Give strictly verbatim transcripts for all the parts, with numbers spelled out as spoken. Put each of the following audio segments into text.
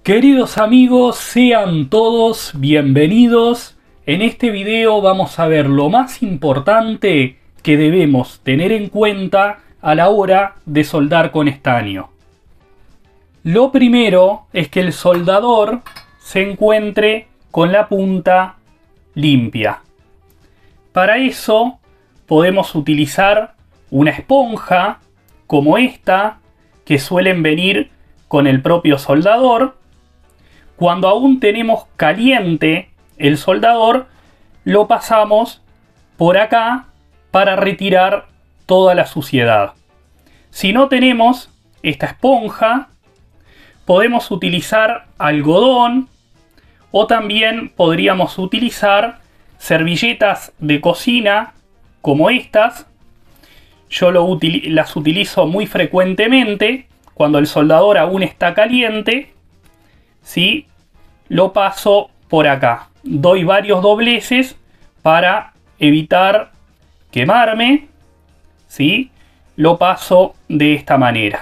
Queridos amigos, sean todos bienvenidos. En este video vamos a ver lo más importante que debemos tener en cuenta a la hora de soldar con estaño. Lo primero es que el soldador se encuentre con la punta limpia. Para eso podemos utilizar una esponja como esta, que suelen venir con el propio soldador. Cuando aún tenemos caliente el soldador, lo pasamos por acá para retirar toda la suciedad. Si no tenemos esta esponja, podemos utilizar algodón o también podríamos utilizar servilletas de cocina como estas. Yo lo util- las utilizo muy frecuentemente cuando el soldador aún está caliente. ¿Sí? Lo paso por acá. Doy varios dobleces para evitar quemarme. ¿Sí? Lo paso de esta manera.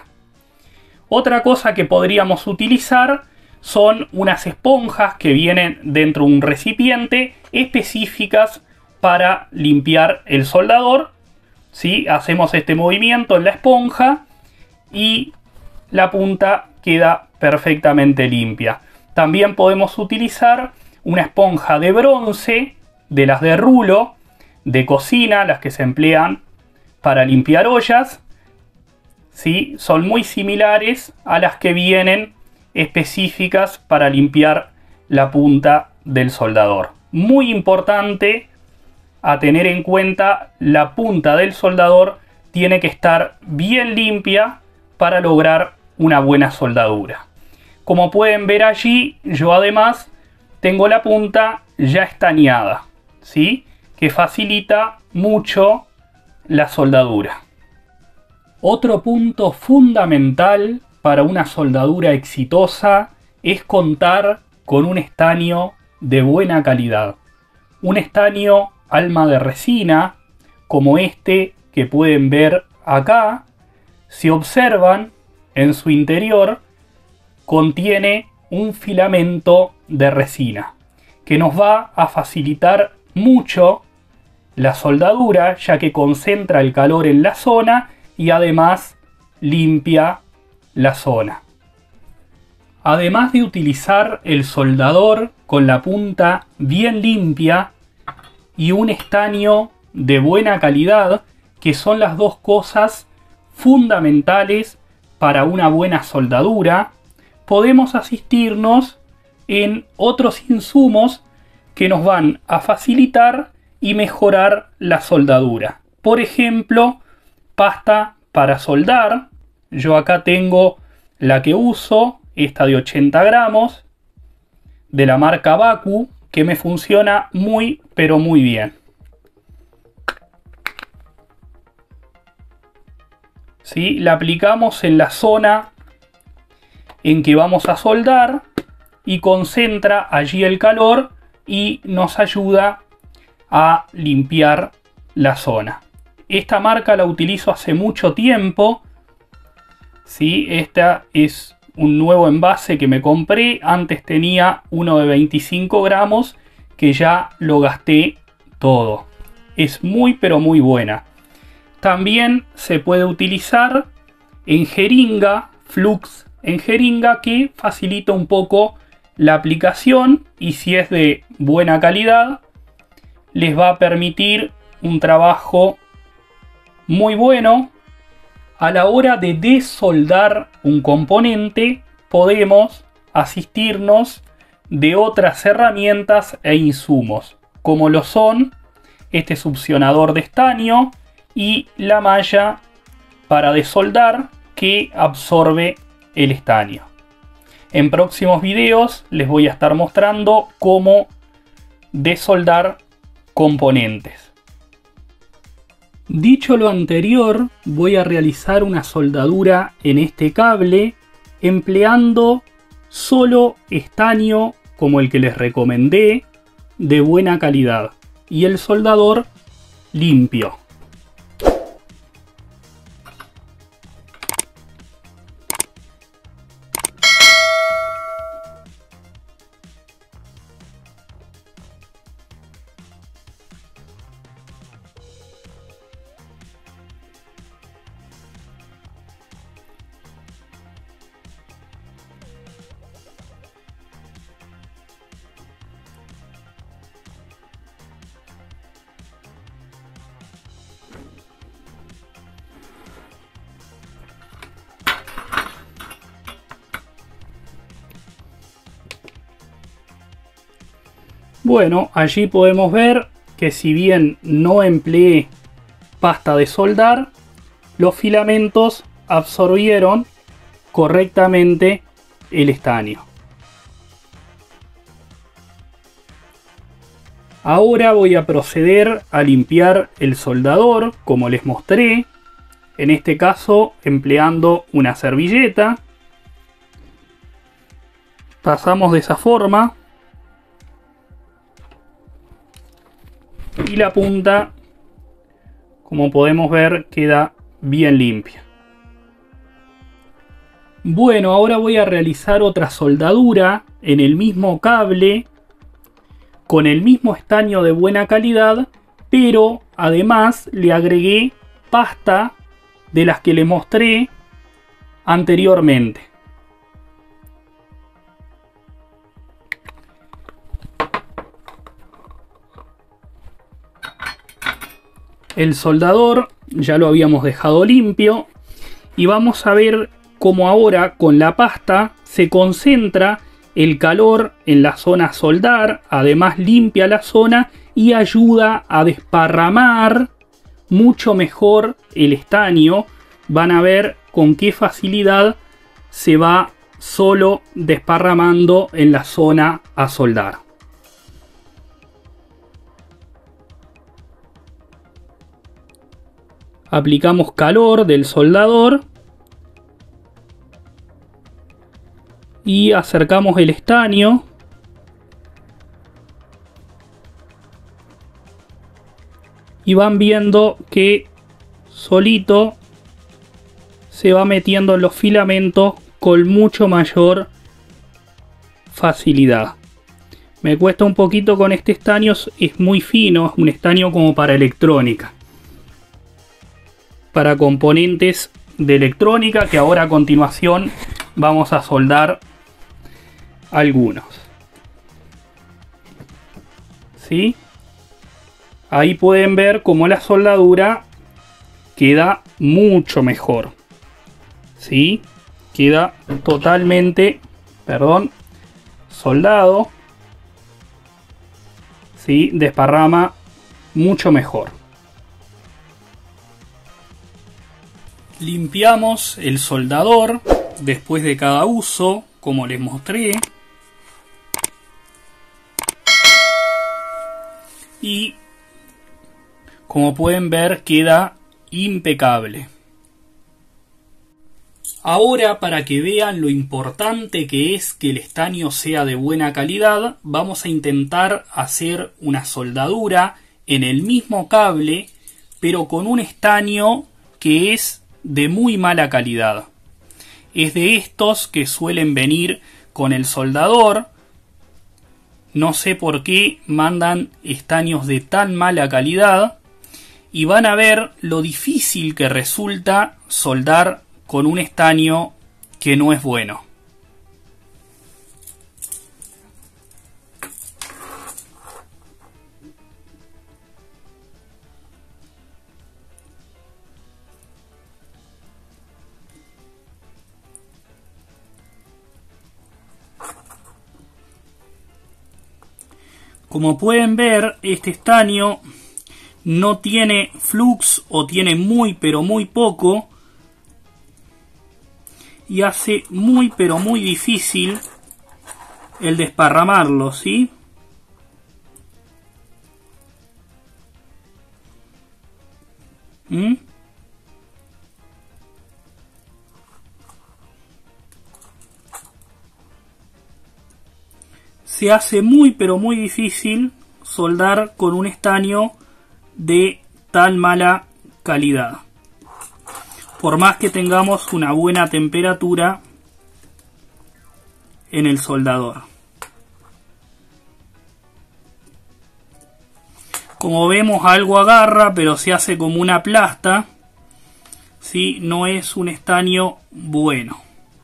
Otra cosa que podríamos utilizar son unas esponjas que vienen dentro de un recipiente específicas para limpiar el soldador. ¿Sí? Hacemos este movimiento en la esponja y la punta queda perfectamente limpia. También podemos utilizar una esponja de bronce, de las de rulo, de cocina, las que se emplean para limpiar ollas. ¿Sí? Son muy similares a las que vienen específicas para limpiar la punta del soldador. Muy importante a tener en cuenta, la punta del soldador tiene que estar bien limpia para lograr una buena soldadura. Como pueden ver allí, yo además tengo la punta ya estañada, ¿sí? Que facilita mucho la soldadura. Otro punto fundamental para una soldadura exitosa es contar con un estaño de buena calidad. Un estaño alma de resina, como este que pueden ver acá. Si observan, en su interior contiene un filamento de resina que nos va a facilitar mucho la soldadura, ya que concentra el calor en la zona y además limpia la zona. Además de utilizar el soldador con la punta bien limpia y un estaño de buena calidad, que son las dos cosas fundamentales para una buena soldadura, podemos asistirnos en otros insumos que nos van a facilitar y mejorar la soldadura. Por ejemplo, pasta para soldar. Yo acá tengo la que uso, esta de ochenta gramos, de la marca Baku, que me funciona muy pero muy bien. ¿Sí? La aplicamos en la zona en que vamos a soldar y concentra allí el calor y nos ayuda a limpiar la zona. Esta marca la utilizo hace mucho tiempo. ¿Sí? Esta es un nuevo envase que me compré. Antes tenía uno de veinticinco gramos que ya lo gasté todo. Es muy pero muy buena. También se puede utilizar en jeringa, flux en jeringa, que facilita un poco la aplicación y si es de buena calidad les va a permitir un trabajo muy bueno. A la hora de desoldar un componente podemos asistirnos de otras herramientas e insumos, como lo son este succionador de estaño y la malla para desoldar que absorbe el estaño. En próximos videos les voy a estar mostrando cómo desoldar componentes. Dicho lo anterior, voy a realizar una soldadura en este cable empleando solo estaño como el que les recomendé, de buena calidad, y el soldador limpio. Bueno, allí podemos ver que si bien no empleé pasta de soldar, los filamentos absorbieron correctamente el estaño. Ahora voy a proceder a limpiar el soldador, como les mostré, en este caso empleando una servilleta. Pasamos de esa forma y la punta, como podemos ver, queda bien limpia. Bueno, ahora voy a realizar otra soldadura en el mismo cable con el mismo estaño de buena calidad, pero además le agregué pasta de las que les mostré anteriormente. El soldador ya lo habíamos dejado limpio y vamos a ver cómo ahora con la pasta se concentra el calor en la zona a soldar, además limpia la zona y ayuda a desparramar mucho mejor el estaño. Van a ver con qué facilidad se va solo desparramando en la zona a soldar. Aplicamos calor del soldador y acercamos el estaño y van viendo que solito se va metiendo en los filamentos con mucho mayor facilidad. Me cuesta un poquito con este estaño, es muy fino, es un estaño como para electrónica, para componentes de electrónica, que ahora a continuación vamos a soldar algunos. ¿Sí? Ahí pueden ver cómo la soldadura queda mucho mejor. ¿Sí? Queda totalmente, perdón, soldado. ¿Sí? Desparrama mucho mejor. Limpiamos el soldador después de cada uso, como les mostré. Y como pueden ver, queda impecable. Ahora, para que vean lo importante que es que el estaño sea de buena calidad, vamos a intentar hacer una soldadura en el mismo cable, pero con un estaño que es de muy mala calidad. Es de estos que suelen venir con el soldador. No sé por qué mandan estaños de tan mala calidad. Y van a ver lo difícil que resulta soldar con un estaño que no es bueno. Como pueden ver, este estaño no tiene flux o tiene muy pero muy poco y hace muy pero muy difícil el desparramarlo, ¿sí? ¿Mm? Se hace muy pero muy difícil soldar con un estaño de tan mala calidad, por más que tengamos una buena temperatura en el soldador. Como vemos, algo agarra, pero se hace como una plasta, ¿sí? No es un estaño bueno.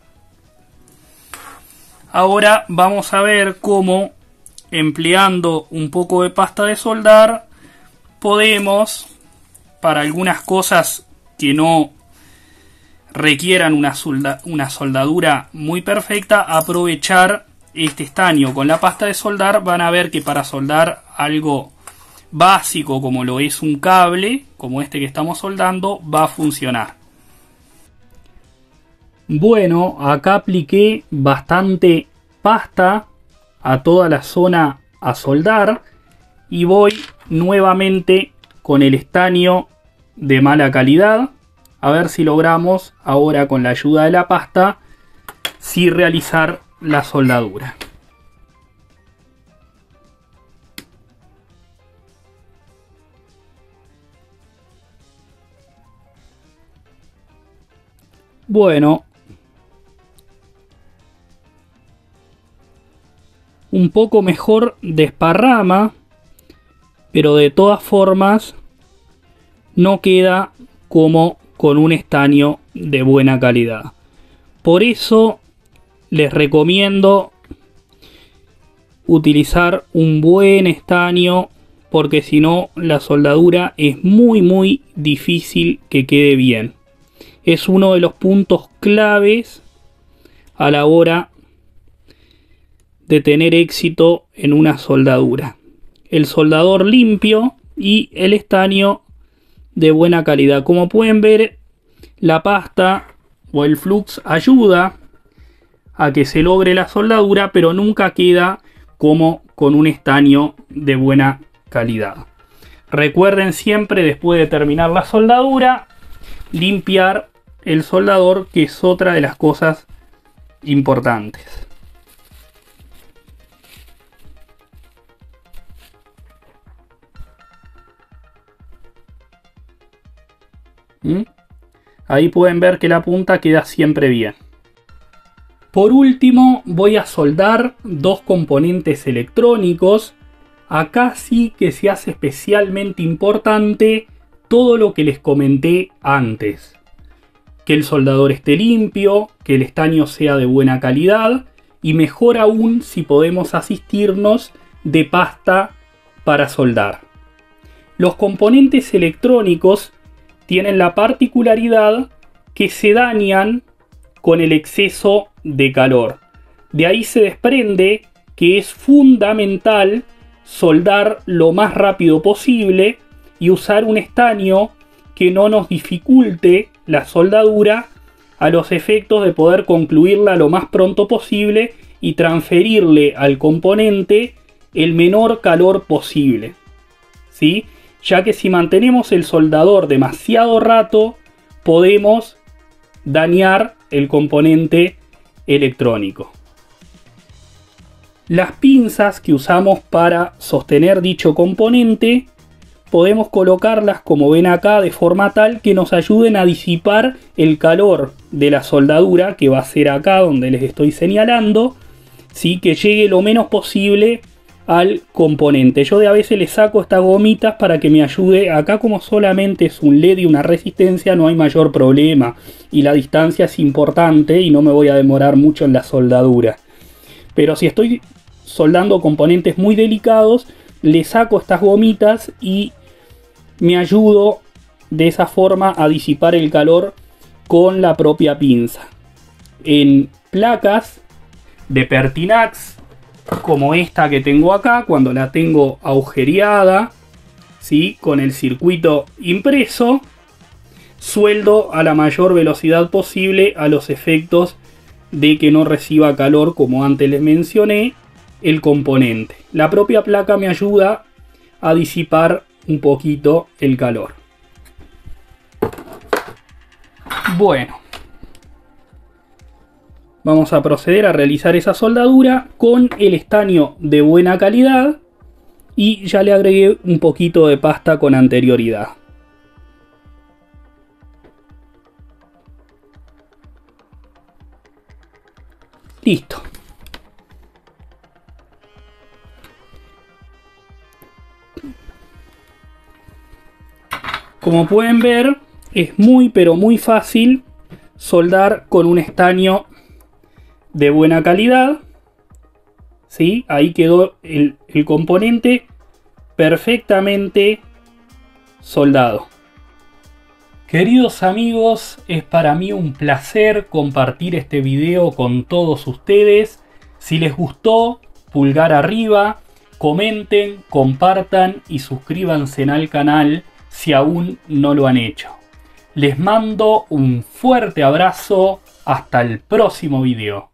Ahora vamos a ver cómo, empleando un poco de pasta de soldar, podemos, para algunas cosas que no requieran una, solda, una soldadura muy perfecta, aprovechar este estaño con la pasta de soldar, van a ver que para soldar algo básico como lo es un cable, como este que estamos soldando, va a funcionar. Bueno, acá apliqué bastante pasta a toda la zona a soldar y voy nuevamente con el estaño de mala calidad a ver si logramos ahora con la ayuda de la pasta sí realizar la soldadura. Bueno, un poco mejor desparrama, pero de todas formas no queda como con un estaño de buena calidad. Por eso les recomiendo utilizar un buen estaño, porque si no la soldadura es muy muy difícil que quede bien. Es uno de los puntos claves a la hora de tener éxito en una soldadura. El soldador limpio y el estaño de buena calidad. Como pueden ver, la pasta o el flux ayuda a que se logre la soldadura, pero nunca queda como con un estaño de buena calidad. Recuerden siempre, después de terminar la soldadura, limpiar el soldador, que es otra de las cosas importantes. ¿Mm? Ahí pueden ver que la punta queda siempre bien. Por último, voy a soldar dos componentes electrónicos. Acá sí que se hace especialmente importante todo lo que les comenté antes. Que el soldador esté limpio, que el estaño sea de buena calidad y mejor aún si podemos asistirnos de pasta para soldar. Los componentes electrónicos tienen la particularidad que se dañan con el exceso de calor. De ahí se desprende que es fundamental soldar lo más rápido posible y usar un estaño que no nos dificulte la soldadura, a los efectos de poder concluirla lo más pronto posible y transferirle al componente el menor calor posible, ¿sí? Ya que si mantenemos el soldador demasiado rato, podemos dañar el componente electrónico. Las pinzas que usamos para sostener dicho componente podemos colocarlas, como ven acá, de forma tal que nos ayuden a disipar el calor de la soldadura, que va a ser acá donde les estoy señalando, ¿sí? Que llegue lo menos posible al componente. Yo de a veces le saco estas gomitas para que me ayude. Acá, como solamente es un L E D y una resistencia, no hay mayor problema y la distancia es importante y no me voy a demorar mucho en la soldadura. Pero si estoy soldando componentes muy delicados, le saco estas gomitas y me ayudo de esa forma a disipar el calor con la propia pinza. En placas de Pertinax, como esta que tengo acá, cuando la tengo agujereada, ¿sí? Con el circuito impreso, sueldo a la mayor velocidad posible, a los efectos de que no reciba calor, como antes les mencioné, el componente. La propia placa me ayuda a disipar un poquito el calor. Bueno, vamos a proceder a realizar esa soldadura con el estaño de buena calidad y ya le agregué un poquito de pasta con anterioridad. Listo. Como pueden ver, es muy pero muy fácil soldar con un estaño de buena calidad, ¿sí? Ahí quedó el, el componente perfectamente soldado. Queridos amigos, es para mí un placer compartir este video con todos ustedes. Si les gustó, pulgar arriba, comenten, compartan y suscríbanse al canal si aún no lo han hecho. Les mando un fuerte abrazo, hasta el próximo video.